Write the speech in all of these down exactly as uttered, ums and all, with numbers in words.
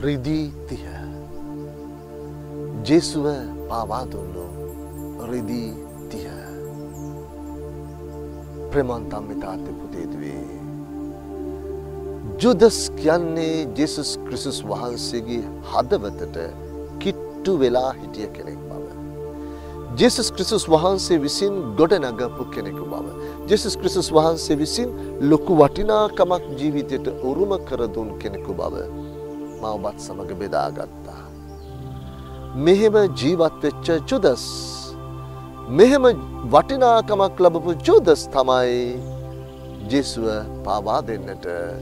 රිදී තිහ ජේසුව පාවා දුන්නු රිදී තිහ ප්‍රේමන්තම් මිතාත්තේ පුතේදුවේ ජුදස් කියන්නේ ජේසුස් ක්‍රිස්තුස් වහන්සේගේ හදවතට කිට්ටු වෙලා හිටිය කෙනෙක් බව. ජේසුස් ක්‍රිස්තුස් වහන්සේ විසින් ගොඩනගපු කෙනෙකු බව. ජේසුස් ක්‍රිස්තුස් වහන්සේ විසින් ලොකු වටිනාකමක් ජීවිතයට උරුම කර දුන් කෙනෙකු බව මම ඔබත් සමග බෙදාගත්තා. මෙහෙම ජීවත් වෙච්ච ජුදස්, මෙහෙම වටිනාකමක් ලැබපු ජුදස් තමයි ජේසුව පාවා දෙන්නට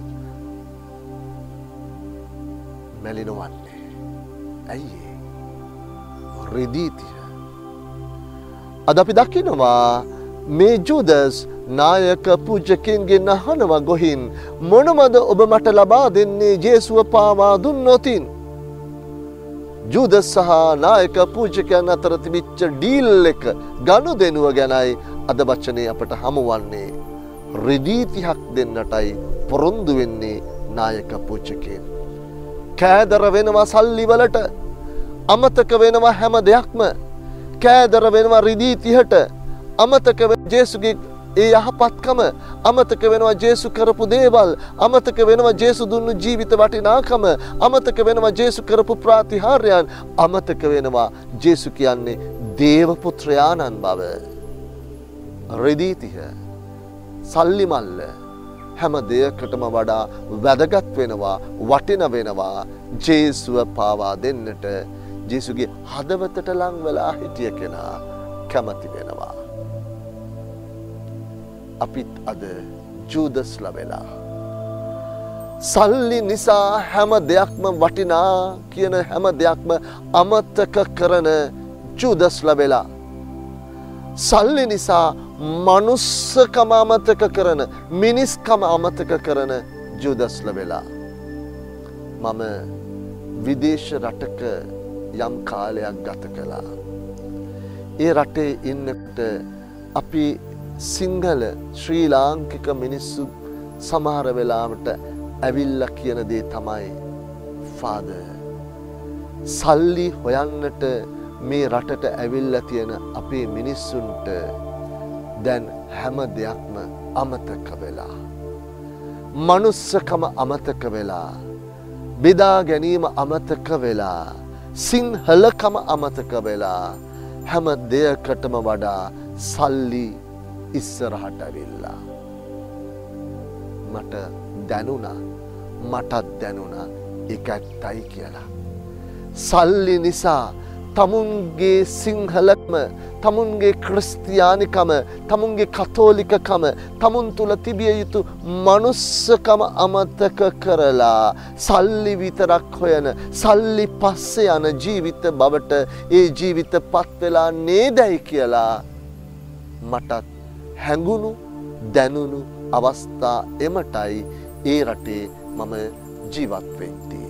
මැලිනවන්නේ. ඇයි? රිදී තිහ. අද අපි දකිනවා මේ ජුදස් නායක පූජකයන්ගෙන් අහනවා ගොහින් මොනවද ඔබ මට ලබා දෙන්නේ ජේසුව පාවා දුන්නොතින්? ජුදස් සහ නායක පූජකයන් අතර තිබිච්ච ඩීල් එක ගනුදෙනුව ගැනයි අද වචනේ අපට හමුවන්නේ. රිදී තිහක් දෙන්නටයි පොරොන්දු වෙන්නේ නායක පූජකයන්. කෑදර වෙනවා සල්ලි වලට, අමතක වෙනවා හැම දෙයක්ම. කෑදර වෙනවා රිදී තිහට, අමතක වෙන ජේසුගේ ඒ යහපත්කම, අමතක වෙනවා ජේසු කරපු දේවල්, අමතක වෙනවා ජේසු දුන්නු ජීවිත වටිනාකම, අමතක වෙනවා ජේසු කරපු ප්‍රාතිහාර්යයන්, අමතක වෙනවා ජේසු කියන්නේ දේව පුත්‍රයාණන් බව. රිදී තිහ, සල්ලි මල්ල හැම දෙයකටම වඩා වැදගත් වෙනවා, වටින වෙනවා ජේසුව පාවා දෙන්නට ජේසුගේ හදවතට ලං වෙලා හිටිය කෙනා කැමති වෙනවා. අපිත් අද ජූදස්ලා වෙලා සල්ලි නිසා හැම දෙයක්ම වටිනා කියන හැම දෙයක්ම අමතක කරන ජූදස්ලා වෙලා, සල්ලි නිසා මනුස්සකම අමතක කරන, මිනිස්කම අමතක කරන ජූදස්ලා වෙලා. මම විදේශ රටක යම් කාලයක් ගත කළා. ඒ රටේ ඉන්නකොට අපි සිංහල ශ්‍රී ලාංකික මිනිස්සු සමහර වෙලාවට ඇවිල්ලා කියන දේ තමයි, ෆාදර් සල්ලි හොයන්නට මේ රටට ඇවිල්ලා තියෙන අපේ මිනිස්සුන්ට දැන් හැම දෙයක්ම අමතක වෙලා, මනුස්සකම අමතක වෙලා, බෙදා ගැනීම අමතක වෙලා, සිංහලකම අමතක වෙලා, හැම දෙයකටම වඩා සල්ලි ඉස්සරහට ඇවිල්ලා. මට දැනුණා, මටත් දැනුණා ඒක ඇත්තයි කියලා. සල්ලි නිසා තමුන්ගේ සිංහලකම, තමුන්ගේ ක්‍රිස්තියානිකම, තමුන්ගේ කතෝලිකකම, තමුන් තුල තිබිය යුතු මනුස්සකම අමතක කරලා සල්ලි විතරක් හොයන, සල්ලි පස්සේ යන ජීවිත බවට ඒ ජීවිත පත් වෙලා නේදයි කියලා මටත් හැඟුණු, දැනුණු අවස්ථා එමටයි ඒ රටේ මම ජීවත් වෙන්නේ.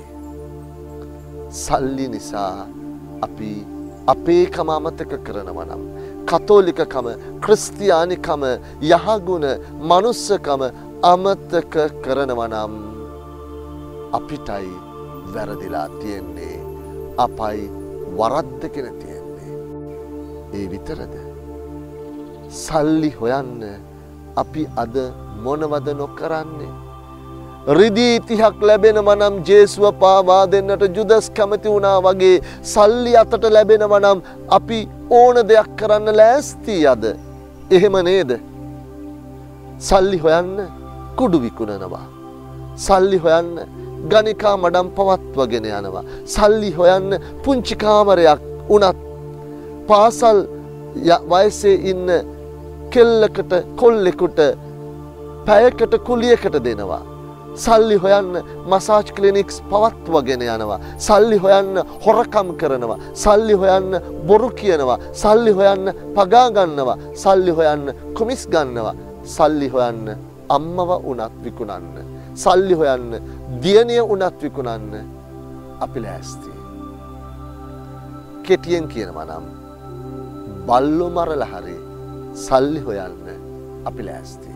සල්ලි නිසා අපි අපේකම අමතක කරනවා නම්, කතෝලිකකම, ක්‍රිස්තියානිකම, යහගුණ මනුස්සකම අමතක කරනවා නම් අපිටයි වැරදිලා තියෙන්නේ, අපයි වරද්දගෙන තියෙන්නේ. ඒ විතරද? සල්ලි හොයන්න අපි අද මොනවද නොකරන්නේ? රිදී තිහක් ලැබෙනවා නම් ජේසුව පාවා දෙන්නට ජුදස් කැමති වුණා වගේ සල්ලි අතට ලැබෙනවා නම් අපි ඕන දෙයක් කරන්න ලෑස්ති අද. එහෙම නේද? සල්ලි හොයන්න කුඩු විකුණනවා. සල්ලි හොයන්න ගණිකා මඩම් පවත්වගෙන යනවා. සල්ලි හොයන්න පුංචි කාමරයක් උනත් පාසල් වයසේ ඉන්න කෙල්ලකට කොල්ලෙකුට පැයකට කුලියකට දෙනවා. සල්ලි හොයන්න මසාජ් ක්ලිනික්ස් පවත්වගෙන යනවා. සල්ලි හොයන්න හොරකම් කරනවා. සල්ලි හොයන්න බොරු කියනවා. සල්ලි හොයන්න පගා ගන්නවා. සල්ලි හොයන්න කොමිස් ගන්නවා. සල්ලි හොයන්න අම්මව උනත් විකුණන්න. සල්ලි හොයන්න දියණිය උනත් විකුණන්න අපි ලෑස්ති. කෙටියෙන් කියනවා නම් බල්ලෝ මරලා හරි සල්ලි හොයන්න අපි ලෑස්ති.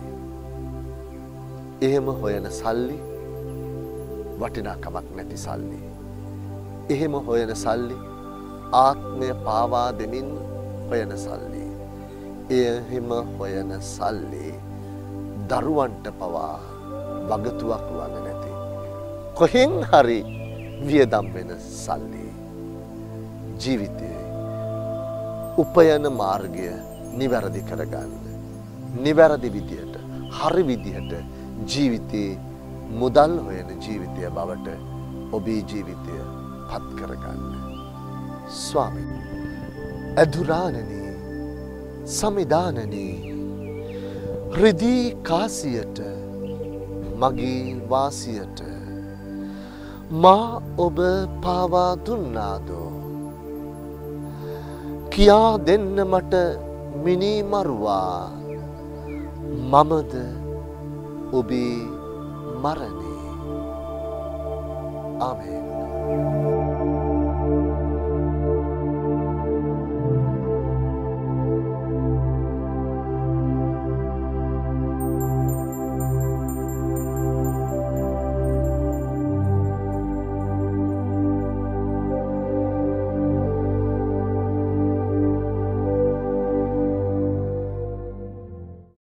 එහෙම හොයන සල්ලි වටිනාකමක් නැති සල්ලි. එහෙම හොයන සල්ලි ආත්මය පාවා දෙමින් හොයන සල්ලි. එහෙම හොයන සල්ලි දරුවන්ට පවා වගතුවක් වන්නේ නැති. කොහෙන් හරි වියදම් වෙන සල්ලි. ජීවිතයේ උපයන මාර්ගය නිවැරදි කරගන්න. නිවැරදි විදියට, හරි විදියට ජීවිතේ මුදල් හොයන ජීවිතය බවට ඔබේ ජීවිතය පත් කරගන්න. ස්වාමී අදුරාණනි සමිදානනි රිදී කාසියට මගේ වාසියට මා ඔබ පාවා දුන්නාදෝ කියා දෙන්න මට මිනී මරුවා මමද ඔබේ මරණේ. ආමේන්.